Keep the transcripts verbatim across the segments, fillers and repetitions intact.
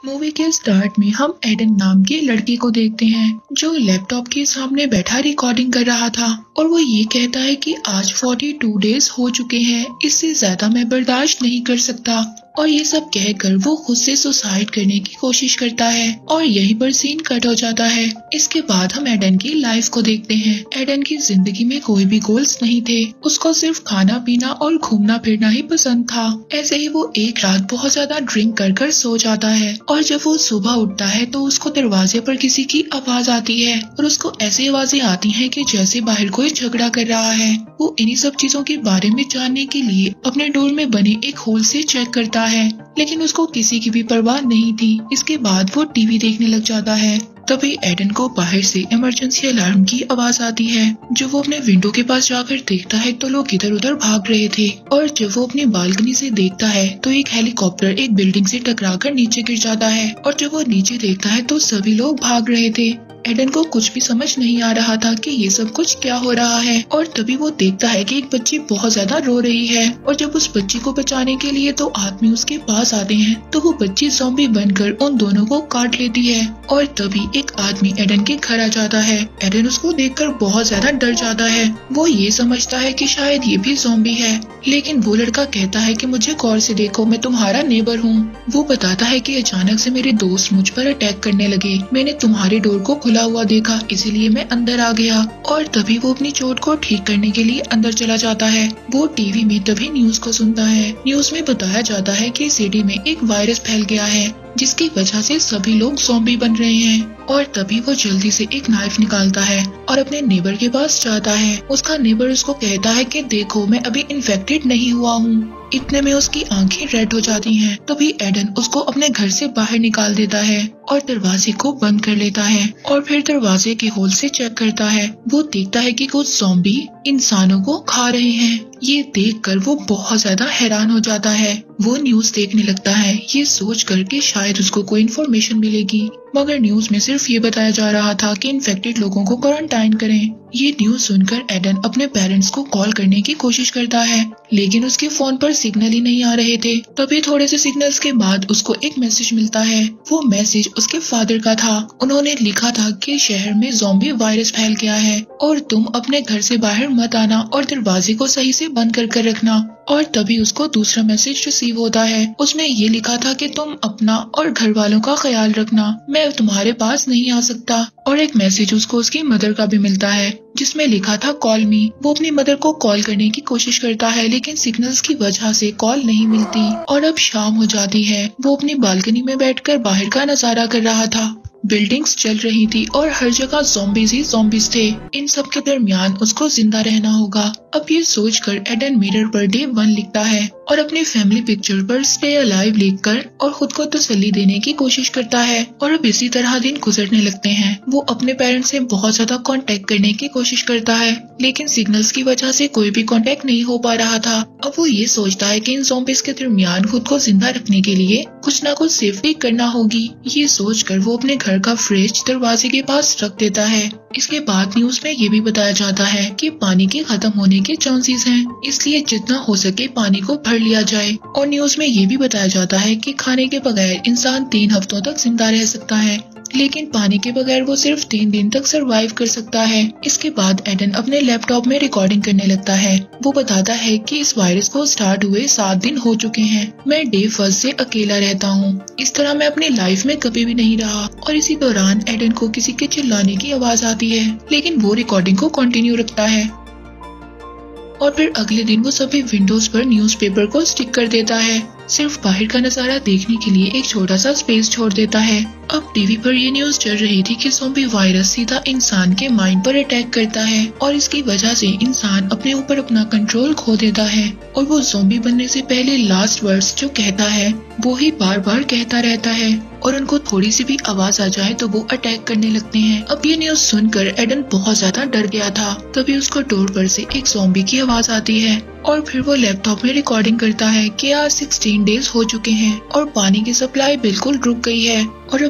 Movie के start में हम एडन नाम के लड़के को देखते हैं जो लैपटॉप के सामने बैठा रिकॉर्डिंग कर रहा था और वो ये कहता है कि आज बयालीस डेज हो चुके हैं, इससे ज्यादा मैं बर्दाश्त नहीं कर सकता। और ये सब कहकर वो खुद से सुसाइड करने की कोशिश करता है और यहीं पर सीन कट हो जाता है। इसके बाद हम एडन की लाइफ को देखते हैं। एडन की जिंदगी में कोई भी गोल्स नहीं थे, उसको सिर्फ खाना पीना और घूमना फिरना ही पसंद था। ऐसे ही वो एक रात बहुत ज्यादा ड्रिंक कर कर सो जाता है और जब वो सुबह उठता है तो उसको दरवाजे पर किसी की आवाज आती है और उसको ऐसी आवाजें आती हैं कि जैसे बाहर कोई झगड़ा कर रहा है। वो इन्हीं सब चीजों के बारे में जानने के लिए अपने डोर में बने एक होल से चेक करता है, लेकिन उसको किसी की भी परवाह नहीं थी। इसके बाद वो टीवी देखने लग जाता है। तभी एडन को बाहर से इमरजेंसी अलार्म की आवाज आती है। जब वो अपने विंडो के पास जाकर देखता है तो लोग इधर उधर भाग रहे थे और जब वो अपनी बालकनी से देखता है तो एक हेलीकॉप्टर एक बिल्डिंग से टकराकर नीचे गिर जाता है और जब वो नीचे देखता है तो सभी लोग भाग रहे थे। एडन को कुछ भी समझ नहीं आ रहा था कि ये सब कुछ क्या हो रहा है और तभी वो देखता है कि एक बच्ची बहुत ज्यादा रो रही है और जब उस बच्ची को बचाने के लिए दो आदमी उसके पास आते हैं तो वो बच्ची ज़ॉम्बी बनकर उन दोनों को काट लेती है और तभी एक आदमी एडन के घर आ जाता है। एडन उसको देखकर बहुत ज्यादा डर जाता है। वो ये समझता है कि शायद ये भी ज़ॉम्बी है, लेकिन वो लड़का कहता है कि मुझे गौर से देखो, मैं तुम्हारा नेबर हूँ। वो बताता है कि अचानक से मेरे दोस्त मुझ पर अटैक करने लगे, मैंने तुम्हारे डोर को खुला हुआ देखा इसीलिए मैं अंदर आ गया। और तभी वो अपनी चोट को ठीक करने के लिए अंदर चला जाता है। वो टीवी में तभी न्यूज को सुनता है। न्यूज में बताया जाता है कि सिटी में एक वायरस फैल गया है जिसकी वजह से सभी लोग ज़ॉम्बी बन रहे हैं। और तभी वो जल्दी से एक नाइफ निकालता है और अपने नेबर के पास जाता है। उसका नेबर उसको कहता है कि देखो मैं अभी इन्फेक्टेड नहीं हुआ हूँ। इतने में उसकी आंखें रेड हो जाती हैं। तभी एडन उसको अपने घर से बाहर निकाल देता है और दरवाजे को बंद कर लेता है और फिर दरवाजे के होल से चेक करता है। वो देखता है कि कुछ ज़ॉम्बी इंसानों को खा रहे हैं। ये देखकर वो बहुत ज्यादा हैरान हो जाता है। वो न्यूज देखने लगता है ये सोच कर कि शायद उसको कोई इन्फॉर्मेशन मिलेगी, मगर न्यूज में सिर्फ ये बताया जा रहा था कि इन्फेक्टेड लोगों को क्वारंटाइन करें। ये न्यूज सुनकर एडन अपने पेरेंट्स को कॉल करने की कोशिश करता है, लेकिन उसके फोन पर सिग्नल ही नहीं आ रहे थे। तभी थोड़े से सिग्नल्स के बाद उसको एक मैसेज मिलता है। वो मैसेज उसके फादर का था। उन्होंने लिखा था कि शहर में ज़ॉम्बी वायरस फैल गया है और तुम अपने घर से बाहर मत आना और दरवाजे को सही से बंद कर कर रखना। और तभी उसको दूसरा मैसेज रिसीव होता है। उसमें ये लिखा था कि तुम अपना और घर वालों का ख्याल रखना, मैं तुम्हारे पास नहीं आ सकता। और एक मैसेज उसको उसकी मदर का भी मिलता है जिसमें लिखा था कॉल मी। वो अपनी मदर को कॉल करने की कोशिश करता है लेकिन सिग्नल्स की वजह से कॉल नहीं मिलती। और अब शाम हो जाती है। वो अपनी बालकनी में बैठकर बाहर का नजारा कर रहा था। बिल्डिंग्स चल रही थी और हर जगह ज़ॉम्बीज़ ही ज़ॉम्बीज़ थे। इन सब के दरमियान उसको जिंदा रहना होगा। अब ये सोचकर एडन मिरर पर डे वन लिखता है और अपनी फैमिली पिक्चर पर स्टे अलाइव लिखकर और खुद को तसल्ली देने की कोशिश करता है। और अब इसी तरह दिन गुजरने लगते हैं। वो अपने पेरेंट्स से बहुत ज्यादा कांटेक्ट करने की कोशिश करता है लेकिन सिग्नल्स की वजह से कोई भी कांटेक्ट नहीं हो पा रहा था। अब वो ये सोचता है कि इन ज़ॉम्बीज़ के दरमियान खुद को जिंदा रखने के लिए कुछ ना कुछ सेफ्टी करना होगी। ये सोचकर वो अपने घर का फ्रिज दरवाजे के पास रख देता है। इसके बाद न्यूज में ये भी बताया जाता है कि पानी के खत्म होने के चांसेस हैं, इसलिए जितना हो सके पानी को भर लिया जाए। और न्यूज में ये भी बताया जाता है कि खाने के बगैर इंसान तीन हफ्तों तक जिंदा रह सकता है, लेकिन पानी के बगैर वो सिर्फ तीन दिन तक सरवाइव कर सकता है। इसके बाद एडन अपने लैपटॉप में रिकॉर्डिंग करने लगता है। वो बताता है कि इस वायरस को स्टार्ट हुए सात दिन हो चुके हैं। मैं डे फर्स्ट से अकेला रहता हूँ। इस तरह मैं अपनी लाइफ में कभी भी नहीं रहा। और इसी दौरान एडन को किसी के चिल्लाने की आवाज आती है, लेकिन वो रिकॉर्डिंग को कंटिन्यू रखता है। और फिर अगले दिन वो सभी विंडोज पर न्यूज़पेपर को स्टिक कर देता है, सिर्फ बाहर का नजारा देखने के लिए एक छोटा सा स्पेस छोड़ देता है। अब टीवी पर ये न्यूज चल रही थी कि ज़ॉम्बी वायरस सीधा इंसान के माइंड पर अटैक करता है और इसकी वजह से इंसान अपने ऊपर अपना कंट्रोल खो देता है और वो ज़ॉम्बी बनने से पहले लास्ट वर्ड्स जो कहता है वो ही बार बार कहता रहता है और उनको थोड़ी सी भी आवाज आ जाए तो वो अटैक करने लगते हैं। अब ये न्यूज सुनकर एडन बहुत ज्यादा डर गया था। तभी उसको डोर पर से एक ज़ॉम्बी की आवाज आती है और फिर वो लैपटॉप में रिकॉर्डिंग करता है कि आज सोलह डेज हो चुके हैं और पानी की सप्लाई बिल्कुल रुक गई है और अब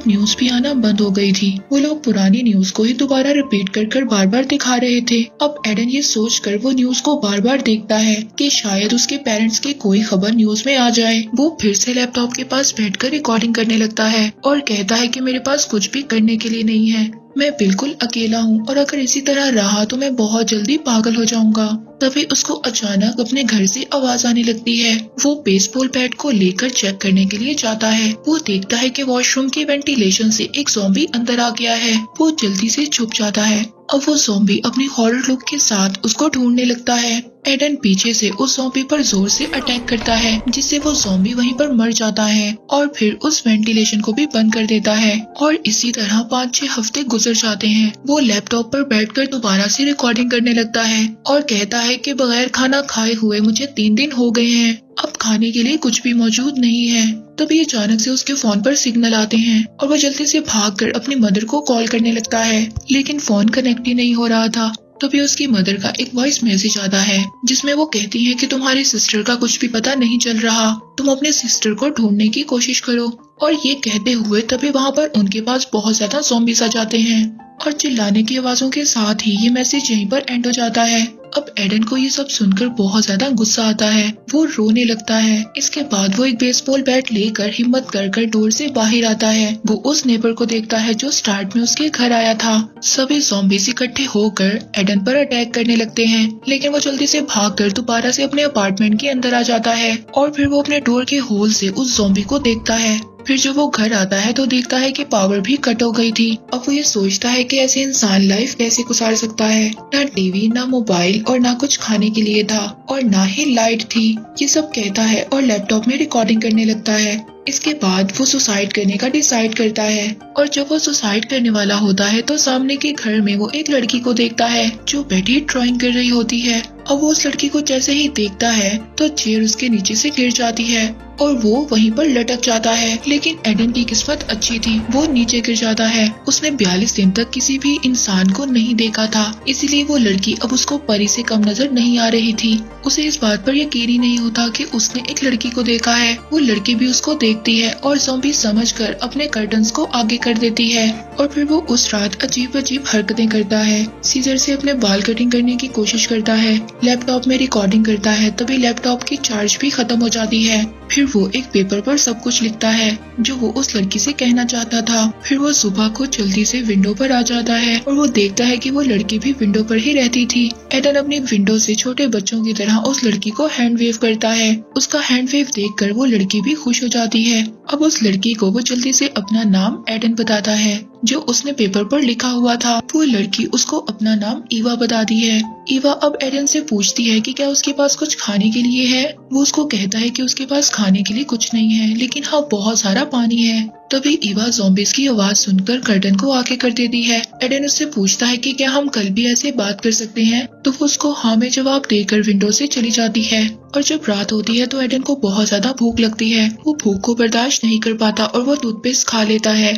अब न्यूज भी आना बंद हो गई थी। वो लोग पुरानी न्यूज को ही दोबारा रिपीट कर कर बार बार दिखा रहे थे। अब एडन ये सोचकर वो न्यूज को बार बार देखता है कि शायद उसके पेरेंट्स की कोई खबर न्यूज में आ जाए। वो फिर से लैपटॉप के पास बैठकर रिकॉर्डिंग करने लगता है और कहता है कि मेरे पास कुछ भी करने के लिए नहीं है, मैं बिल्कुल अकेला हूँ और अगर इसी तरह रहा तो मैं बहुत जल्दी पागल हो जाऊंगा। तभी उसको अचानक अपने घर से आवाज आने लगती है। वो बेसबॉल बैट को लेकर चेक करने के लिए जाता है। वो देखता है कि वॉशरूम के वेंटिलेशन से एक ज़ॉम्बी अंदर आ गया है। वो जल्दी से छुप जाता है। अब वो ज़ॉम्बी अपनी हॉरर लुक के साथ उसको ढूंढने लगता है। एडन पीछे से उस ज़ॉम्बी पर जोर से अटैक करता है, जिससे वो ज़ॉम्बी वहीं पर मर जाता है और फिर उस वेंटिलेशन को भी बंद कर देता है। और इसी तरह पाँच छह हफ्ते गुजर जाते हैं। वो लैपटॉप पर बैठकर दोबारा से रिकॉर्डिंग करने लगता है और कहता है कि बगैर खाना खाए हुए मुझे तीन दिन हो गए हैं, अब खाने के लिए कुछ भी मौजूद नहीं है। तभी अचानक से उसके फोन पर सिग्नल आते हैं और वो जल्दी से भागकर अपनी मदर को कॉल करने लगता है, लेकिन फोन कनेक्ट ही नहीं हो रहा था। तभी उसकी मदर का एक वॉइस मैसेज आता है जिसमें वो कहती है कि तुम्हारी सिस्टर का कुछ भी पता नहीं चल रहा, तुम अपने सिस्टर को ढूंढने की कोशिश करो। और ये कहते हुए तभी वहाँ पर उनके पास बहुत ज्यादा ज़ॉम्बीज़ आ जाते हैं और चिल्लाने की आवाजों के साथ ही ये मैसेज यहीं पर एंड हो जाता है। अब एडन को ये सब सुनकर बहुत ज्यादा गुस्सा आता है। वो रोने लगता है। इसके बाद वो एक बेसबॉल बैट लेकर हिम्मत कर कर डोर से बाहर आता है। वो उस नेबर को देखता है जो स्टार्ट में उसके घर आया था। सभी ज़ॉम्बीज़ इकट्ठे होकर एडन पर अटैक करने लगते हैं, लेकिन वो जल्दी से भागकर दोबारा से अपने अपार्टमेंट के अंदर आ जाता है और फिर वो अपने डोर के होल से उस ज़ॉम्बी को देखता है। फिर जब वो घर आता है तो देखता है कि पावर भी कट हो गई थी। अब वो ये सोचता है कि ऐसे इंसान लाइफ कैसे गुजार सकता है। ना टीवी, ना मोबाइल और ना कुछ खाने के लिए था और ना ही लाइट थी। ये सब कहता है और लैपटॉप में रिकॉर्डिंग करने लगता है। इसके बाद वो सुसाइड करने का डिसाइड करता है और जब वो सुसाइड करने वाला होता है तो सामने के घर में वो एक लड़की को देखता है जो बैठी ड्राइंग कर रही होती है। अब वो उस लड़की को जैसे ही देखता है तो चेयर उसके नीचे से गिर जाती है और वो वहीं पर लटक जाता है। लेकिन एडन की किस्मत अच्छी थी, वो नीचे गिर जाता है। उसने बयालीस दिन तक किसी भी इंसान को नहीं देखा था, इसीलिए वो लड़की अब उसको परी से कम नजर नहीं आ रही थी। उसे इस बात पर यकीन ही नहीं होता कि उसने एक लड़की को देखा है। वो लड़की भी उसको देखती है और ज़ॉम्बी समझकर अपने कर्टन्स को आगे कर देती है और फिर वो उस रात अजीब अजीब हरकतें करता है। सीजर से अपने बाल कटिंग करने की कोशिश करता है, लैपटॉप में रिकॉर्डिंग करता है। तभी लैपटॉप की चार्ज भी खत्म हो जाती है। फिर वो एक पेपर पर सब कुछ लिखता है जो वो उस लड़की से कहना चाहता था। फिर वो सुबह को जल्दी से विंडो पर आ जाता है और वो देखता है कि वो लड़की भी विंडो पर ही रहती थी। एडन अपनी विंडो से छोटे बच्चों की तरह उस लड़की को हैंड वेव करता है। उसका हैंड वेव देखकर वो लड़की भी खुश हो जाती है। अब उस लड़की को वो जल्दी से अपना नाम एडन बताता है जो उसने पेपर पर लिखा हुआ था। वो लड़की उसको अपना नाम ईवा बताती है। ईवा अब एडन से पूछती है कि क्या उसके पास कुछ खाने के लिए है। वो उसको कहता है कि उसके पास खाने के लिए कुछ नहीं है, लेकिन हाँ बहुत सारा पानी है। तभी ईवा ज़ॉम्बीज़ की आवाज सुनकर कर्टन को आगे कर देती है। एडन उससे पूछता है कि क्या हम कल भी ऐसे बात कर सकते हैं, तो वो उसको हाँ में जवाब देकर विंडो से चली जाती है। और जब रात होती है तो एडन को बहुत ज्यादा भूख लगती है। वो भूख को बर्दाश्त नहीं कर पाता और वो टूथपेस्ट खा लेता है।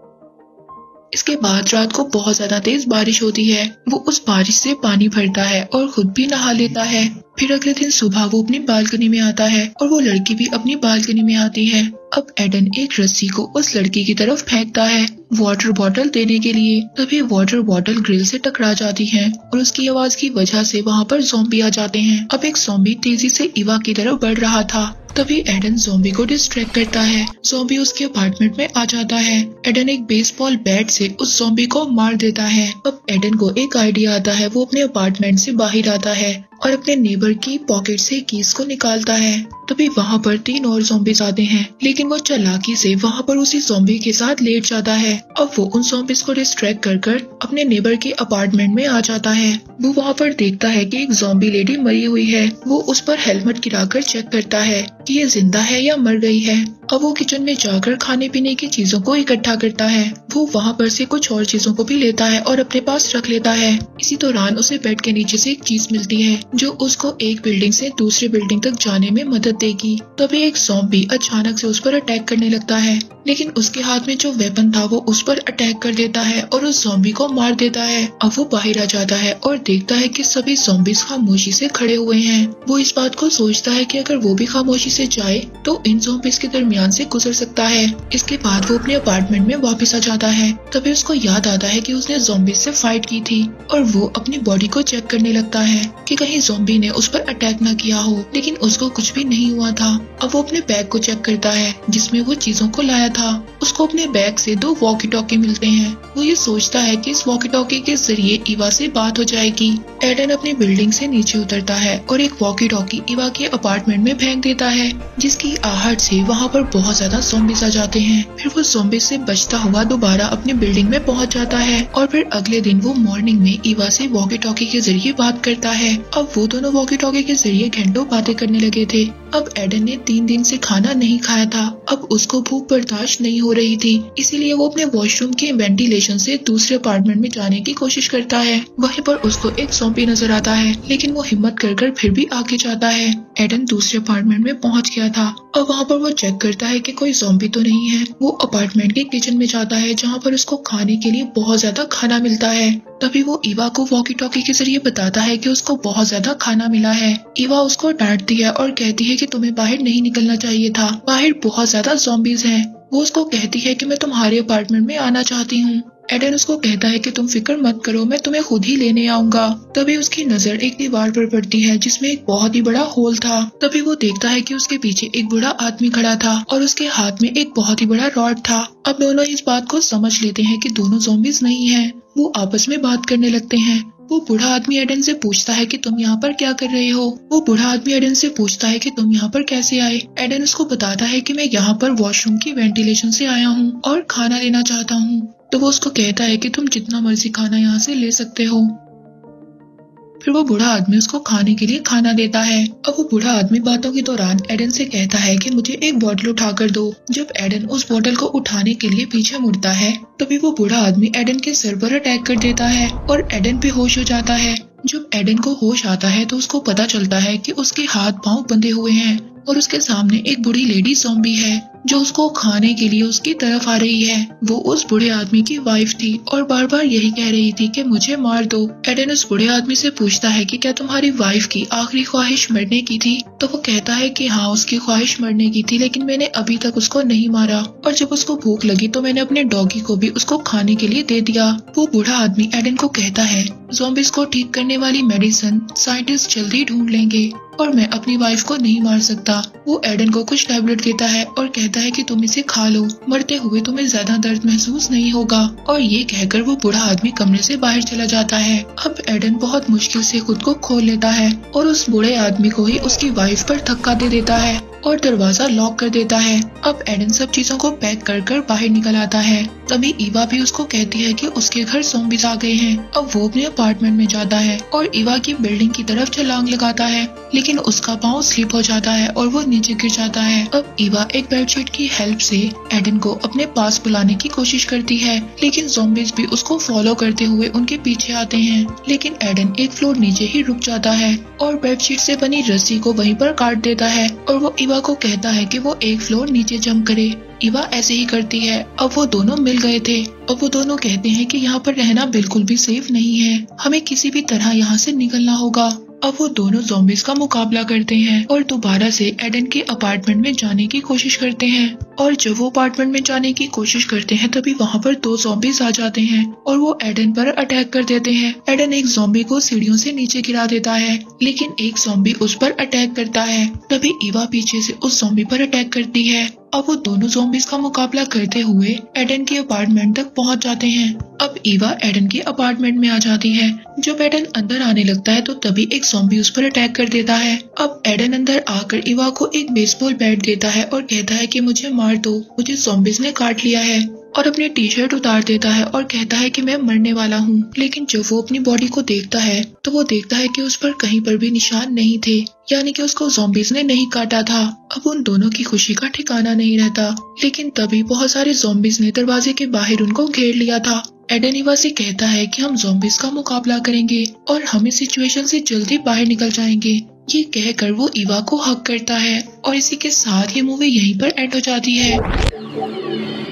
इसके बाद रात को बहुत ज्यादा तेज बारिश होती है। वो उस बारिश से पानी भरता है और खुद भी नहा लेता है। फिर अगले दिन सुबह वो अपनी बालकनी में आता है और वो लड़की भी अपनी बालकनी में आती है। अब एडन एक रस्सी को उस लड़की की तरफ फेंकता है वाटर बॉटल देने के लिए। तभी वाटर बॉटल ग्रिल से टकरा जाती है और उसकी आवाज की वजह से वहाँ पर ज़ॉम्बी आ जाते हैं। अब एक ज़ॉम्बी तेजी से ईवा की तरफ बढ़ रहा था। तभी एडन ज़ॉम्बी को डिस्ट्रैक्ट करता है। ज़ॉम्बी उसके अपार्टमेंट में आ जाता है। एडन एक बेसबॉल बैट से उस ज़ॉम्बी को मार देता है। अब एडन को एक आइडिया आता है। वो अपने अपार्टमेंट से बाहर आता है और अपने नेबर की पॉकेट से कीज को निकालता है। तभी वहाँ पर तीन और ज़ॉम्बीज़ आते हैं, लेकिन वो चालाकी से वहाँ पर उसी ज़ॉम्बी के साथ लेट जाता है। अब वो उन ज़ॉम्बीज़ को डिस्ट्रैक्ट कर कर अपने नेबर के अपार्टमेंट में आ जाता है। वो वहाँ पर देखता है कि एक ज़ॉम्बी लेडी मरी हुई है। वो उस पर हेलमेट गिराकर चेक करता है कि ये जिंदा है या मर गई है। अब वो किचन में जाकर खाने पीने की चीजों को इकट्ठा करता है। वो वहाँ पर से कुछ और चीजों को भी लेता है और अपने पास रख लेता है। इसी दौरान उसे बेड के नीचे से एक चीज मिलती है जो उसको एक बिल्डिंग से दूसरी बिल्डिंग तक जाने में मदद देगी। तभी एक ज़ॉम्बी अचानक से उस पर अटैक करने लगता है, लेकिन उसके हाथ में जो वेपन था वो उस पर अटैक कर देता है और उस ज़ॉम्बी को मार देता है। अब वो बाहर आ जाता है और देखता है कि सभी ज़ॉम्बीज़ खामोशी से खड़े हुए हैं। वो इस बात को सोचता है कि अगर वो भी खामोशी से जाए तो इन ज़ॉम्बीज़ के दरमियान से गुजर सकता है। इसके बाद वो अपने अपार्टमेंट में वापस आ जाता है। तभी उसको याद आता है कि उसने ज़ॉम्बीज़ से फाइट की थी और वो अपनी बॉडी को चेक करने लगता है कि कहीं ज़ॉम्बी ने उस पर अटैक न किया हो, लेकिन उसको कुछ भी नहीं हुआ था। अब वो अपने बैग को चेक करता है जिसमें वो चीजों को लाया था। उसको अपने बैग से दो वॉकी टॉकी मिलते हैं। वो ये सोचता है कि इस वॉकी टॉकी के जरिए ईवा से बात हो जाएगी। एडन अपनी बिल्डिंग से नीचे उतरता है और एक वॉकी टॉकी ईवा के अपार्टमेंट में फेंक देता है, जिसकी आहट से वहाँ पर बहुत ज्यादा ज़ॉम्बीज़ आ जाते हैं। फिर वो ज़ॉम्बीज़ से बचता हुआ दोबारा अपनी बिल्डिंग में पहुँच जाता है और फिर अगले दिन वो मॉर्निंग में ईवा से वॉकी टॉकी के जरिए बात करता है। अब वो दोनों वॉकी टॉकी के जरिए घंटों बातें करने लगे थे। अब एडन ने तीन दिन से खाना नहीं खाया था। अब उसको भूख बर्दाश्त नहीं हो रही थी, इसीलिए वो अपने वॉशरूम के वेंटिलेशन से दूसरे अपार्टमेंट में जाने की कोशिश करता है। वहीं पर उसको एक ज़ॉम्बी नजर आता है, लेकिन वो हिम्मत कर कर फिर भी आगे जाता है। एडन दूसरे अपार्टमेंट में पहुंच गया था और वहाँ पर वो चेक करता है कि कोई ज़ॉम्बी तो नहीं है। वो अपार्टमेंट के किचन में जाता है जहाँ पर उसको खाने के लिए बहुत ज्यादा खाना मिलता है। तभी वो ईवा को वॉकी टॉकी के जरिए बताता है कि उसको बहुत ज्यादा खाना मिला है। ईवा उसको डांटती है और कहती है कि तुम्हें बाहर नहीं निकलना चाहिए था, बाहर बहुत ज्यादा ज़ॉम्बीज़ हैं। वो उसको कहती है कि मैं तुम्हारे अपार्टमेंट में आना चाहती हूँ। एडन उसको कहता है कि तुम फिक्र मत करो, मैं तुम्हें खुद ही लेने आऊंगा। तभी उसकी नजर एक दीवार पर पड़ती है जिसमें एक बहुत ही बड़ा होल था। तभी वो देखता है कि उसके पीछे एक बूढ़ा आदमी खड़ा था और उसके हाथ में एक बहुत ही बड़ा रॉड था। अब दोनों इस बात को समझ लेते हैं कि दोनों ज़ॉम्बीज़ नहीं हैं। वो आपस में बात करने लगते हैं। वो बूढ़ा आदमी एडन से पूछता है कि तुम यहाँ पर क्या कर रहे हो। वो बूढ़ा आदमी एडन से पूछता है कि तुम यहाँ पर कैसे आए। एडन उसको बताता है कि मैं यहाँ पर वॉशरूम की वेंटिलेशन से आया हूँ और खाना लेना चाहता हूँ। तो वो उसको कहता है कि तुम जितना मर्जी खाना यहाँ से ले सकते हो। फिर वो बूढ़ा आदमी उसको खाने के लिए खाना देता है। अब वो बूढ़ा आदमी बातों के दौरान एडन से कहता है कि मुझे एक बोतल उठा कर दो। जब एडन उस बोतल को उठाने के लिए पीछे मुड़ता है, तभी वो बूढ़ा आदमी एडन के सर पर अटैक कर देता है और एडन बेहोश हो जाता है। जब एडन को होश आता है तो उसको पता चलता है कि उसके हाथ पांव बंधे हुए हैं और उसके सामने एक बूढ़ी लेडी ज़ॉम्बी है जो उसको खाने के लिए उसकी तरफ आ रही है। वो उस बूढ़े आदमी की वाइफ थी और बार बार यही कह रही थी कि मुझे मार दो। एडन उस बूढ़े आदमी से पूछता है कि क्या तुम्हारी वाइफ की आखिरी ख्वाहिश मरने की थी। तो वो कहता है कि हाँ, उसकी ख्वाहिश मरने की थी, लेकिन मैंने अभी तक उसको नहीं मारा और जब उसको भूख लगी तो मैंने अपने डॉगी को भी उसको खाने के लिए दे दिया। वो बूढ़ा आदमी एडन को कहता है ज़ॉम्बीज़ को ठीक करने वाली मेडिसिन साइंटिस्ट जल्दी ढूंढ लेंगे और मैं अपनी वाइफ को नहीं मार सकता। वो एडन को कुछ टैबलेट देता है और कहता है कि तुम इसे खा लो, मरते हुए तुम्हें ज्यादा दर्द महसूस नहीं होगा। और ये कहकर वो बूढ़ा आदमी कमरे से बाहर चला जाता है। अब एडन बहुत मुश्किल से खुद को खोल लेता है और उस बूढ़े आदमी को ही उसकी वाइफ पर धक्का दे देता है और दरवाजा लॉक कर देता है। अब एडन सब चीजों को पैक कर कर बाहर निकल आता है। तभी ईवा भी उसको कहती है कि उसके घर ज़ॉम्बीज़ आ गए हैं। अब वो अपने अपार्टमेंट में जाता है और ईवा की बिल्डिंग की तरफ छलांग लगाता है, लेकिन उसका पाँव स्लिप हो जाता है और वो नीचे गिर जाता है। अब ईवा एक बेडशीट की हेल्प से एडन को अपने पास बुलाने की कोशिश करती है, लेकिन ज़ॉम्बीज़ भी उसको फॉलो करते हुए उनके पीछे आते हैं। लेकिन एडन एक फ्लोर नीचे ही रुक जाता है और बेडशीट से बनी रस्सी को वहीं पर काट देता है और वो ईवा को कहता है कि वो एक फ्लोर नीचे जंप करे। ईवा ऐसे ही करती है। अब वो दोनों मिल गए थे। अब वो दोनों कहते हैं कि यहाँ पर रहना बिल्कुल भी सेफ नहीं है, हमें किसी भी तरह यहाँ से निकलना होगा। अब वो दोनों ज़ॉम्बीज़ का मुकाबला करते हैं और दोबारा से एडन के अपार्टमेंट में जाने की कोशिश करते हैं। और जब वो अपार्टमेंट में जाने की कोशिश करते हैं तभी वहाँ पर दो ज़ॉम्बीज़ आ जाते हैं और वो एडन पर अटैक कर देते हैं। एडन एक ज़ॉम्बी को सीढ़ियों से नीचे गिरा देता है, लेकिन एक ज़ॉम्बी उस पर अटैक करता है। तभी ईवा पीछे से उस ज़ॉम्बी पर अटैक करती है। अब वो दोनों ज़ॉम्बीज़ का मुकाबला करते हुए एडन के अपार्टमेंट तक पहुंच जाते हैं। अब ईवा एडन के अपार्टमेंट में आ जाती है। जब एडन अंदर आने लगता है तो तभी एक ज़ॉम्बी उस पर अटैक कर देता है। अब एडन अंदर आकर ईवा को एक बेसबॉल बैट देता है और कहता है कि मुझे मार दो, मुझे ज़ॉम्बीज़ ने काट लिया है, और अपनी टी शर्ट उतार देता है और कहता है कि मैं मरने वाला हूँ। लेकिन जब वो अपनी बॉडी को देखता है तो वो देखता है कि उस पर कहीं पर भी निशान नहीं थे, यानी कि उसको ज़ॉम्बीज़ ने नहीं काटा था। अब उन दोनों की खुशी का ठिकाना नहीं रहता। लेकिन तभी बहुत सारे ज़ॉम्बीज़ ने दरवाजे के बाहर उनको घेर लिया था। एडन ईवा से कहता है कि हम ज़ॉम्बीज़ का मुकाबला करेंगे और हम इस सिचुएशन से जल्दी बाहर निकल जाएंगे। ये कहकर वो ईवा को हक करता है और इसी के साथ ये मूवी यहीं पर एंड हो जाती है।